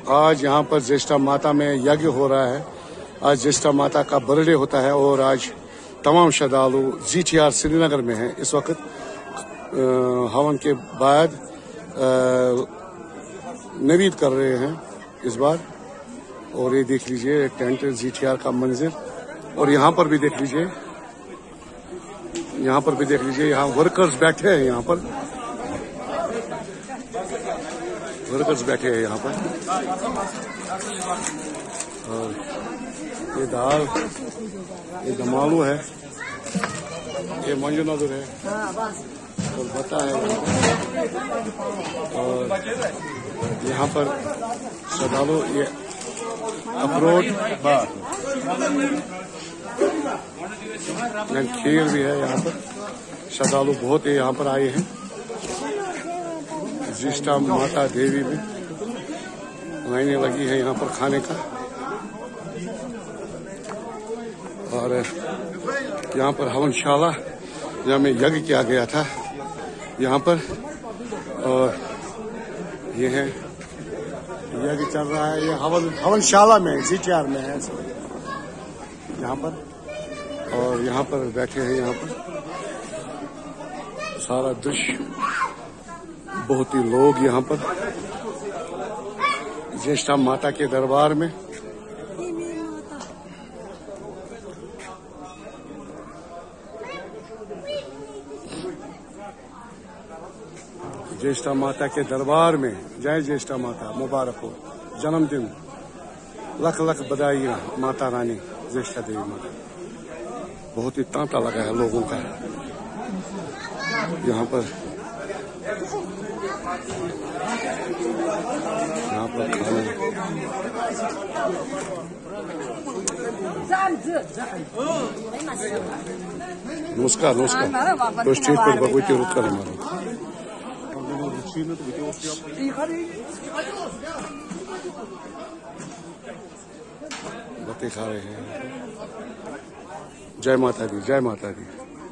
आज यहाँ पर ज्येष्ठा माता में यज्ञ हो रहा है। आज ज्येष्ठा माता का बर्थडे होता है और आज तमाम श्रद्धालु GTR श्रीनगर में हैं। इस वक्त हवन के बाद नवीद कर रहे हैं इस बार। और ये देख लीजिए टेंट GTR का मंजिल। और यहाँ पर भी देख लीजिए, यहाँ पर भी देख लीजिए, यहाँ वर्कर्स बैठे हैं, यहाँ पर वर्कर्स बैठे हैं यहाँ पर। और ये दाल, ये दमालू है, ये मंजूनगर है और बता है। और यहाँ पर श्रद्धालु ये अखरोट खीर भी है। यहाँ पर श्रद्धालु बहुत ही यहाँ पर आए हैं। ज्येष्ठा माता देवी में लाइनें लगी है यहाँ पर खाने का। और यहाँ पर हवनशाला जहाँ में यज्ञ किया गया था यहाँ पर। और ये है यज्ञ चल रहा है, ये हवनशाला में GTR में है यहाँ पर। और यहाँ पर बैठे हैं, यहाँ पर सारा दृश्य, बहुत ही लोग यहाँ पर ज्येष्ठा माता के दरबार में। ज्येष्ठा माता के दरबार में जय ज्येष्ठा माता, मुबारक हो जन्मदिन, लख लख बधाइयाँ माता रानी ज्येष्ठा देवी माता। बहुत ही तांता लगा है लोगों का यहाँ पर। यहाँ पर खाना नमस्कार नमस्कार। तो स्टेज पर भगवती रुक कर हमारा बातें खा रहे हैं। जय माता दी, जय माता दी।